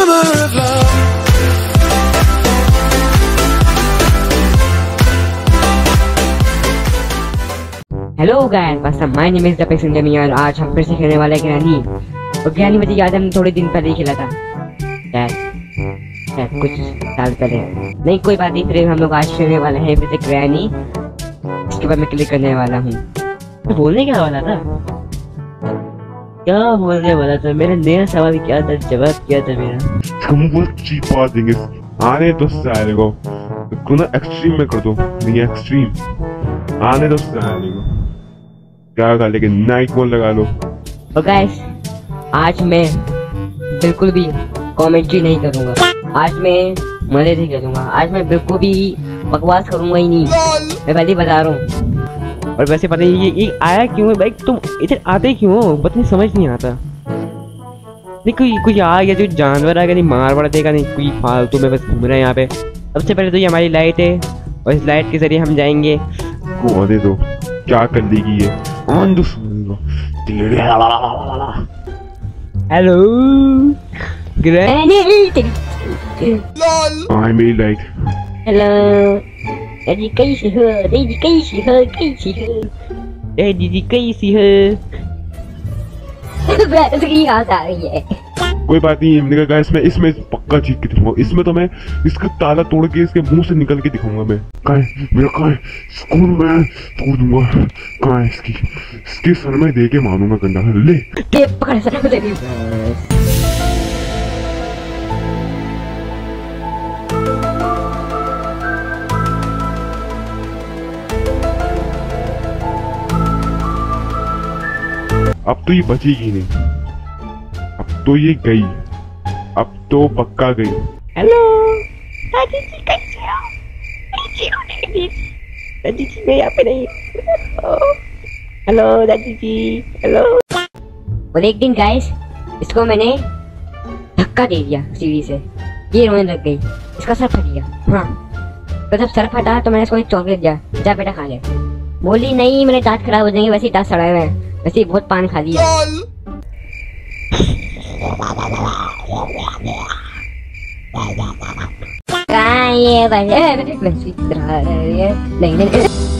Hello guys, my name is the passenger और आज हम फिर से खेलने वाले हैं ग्रैनी। और ग्रैनी मुझे याद है हमने थोड़े दिन पहले ही खेला था कुछ साल पहले। नहीं कोई बात नहीं, फिर हम लोग आज खेलने वाले हैं फिर से ग्रैनी। इसके बाद मैं क्लिक करने वाला हूँ। तो बोलने क्या वाला था, क्या बोलने वाला था? मेरा नया सवाल क्या था, जवाब क्या था मेरा? हम वो चिपा देंगे आने तो सारे को ना एक्सट्रीम में कर दो। नहीं एक्सट्रीम आने तो सारे को क्या कर, लेकिन नाइट मोड लगा लो। तो गाइस आज मैं बिल्कुल भी कमेंट्री नहीं करूंगा, आज मैं मजे से करूंगा। आज मैं बिल्कुल भी बकवास करूंगा ही नहीं, मैं पहले बता रहा हूँ। और वैसे पता नहीं ये आया क्यों है भाई, तुम इधर आते क्यों हो? पता नहीं, समझ नहीं आता। नहीं कोई आ गया, जो जानवर आ गया, नहीं मार पड़ देगा, नहीं कोई फालतू में बस घूम रहा है यहाँ पे। सबसे पहले तो ये हमारी लाइट है और इस लाइट के जरिए हम जाएंगे। को दे दो, क्या कर देगी ये? हेलो आई मेरी लाइट। हेलो दीदी कैसी हो? दीदी कैसी हो? कैसी हो? दीदी कैसी हो? इसकी याद आ रही है। कोई बात नहीं, मैंने कहा इसमें इसमें पक्का जीत के दिखाऊंगा। इसमें तो मैं इसका ताला तोड़ के इसके मुंह से निकल के दिखाऊंगा। मैं कहाँ है मेरा, कहाँ है स्कूल में तोड़ दूंगा। कहाँ है इसके सर में दे के मारूंगा गंडा। ले पकड़ सर में दे। अब तो ये बचेगी नहीं, अब तो ये गई, अब तो पक्का गई। हेलो दादी जी, कैसे हो? दादी जी मैं यहाँ पे नहीं। हेलो दादी जी, हेलो। और एक दिन गाइस इसको मैंने धक्का दे दिया सीढ़ी से, ये रोने लग गई, इसका सर फट गया। हाँ तो जब सर फटा तो मैंने इसको एक चॉकलेट दिया, जा बेटा खा ले। बोली नहीं मेरे दांत खराब हो जाएंगे, वैसे ही दांत सड़ा हुआ है, वैसे ही बहुत पान खा लिया। ये नहीं